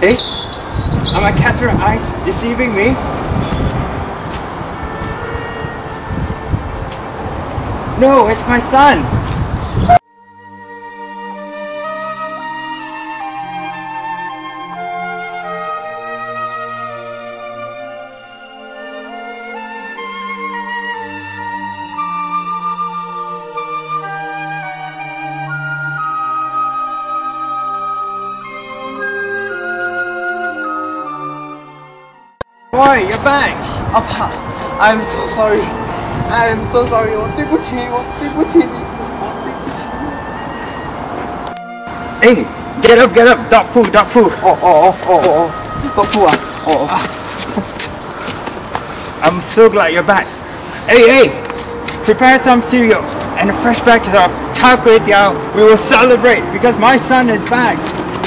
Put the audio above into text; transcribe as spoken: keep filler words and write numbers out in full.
Eh? Are my catcher eyes deceiving me? No, it's my son! Boy, you're back! Appa, I'm so sorry. I'm so sorry. 我对不起，我对不起你，我对不起你。 Hey, get up, get up! Dog poo, dog poo! 哦哦哦哦哦，都不啊，哦哦。 I'm so glad you're back. Hey, hey! Prepare some cereal and a fresh packet of char kway teow. We will celebrate because my son is back.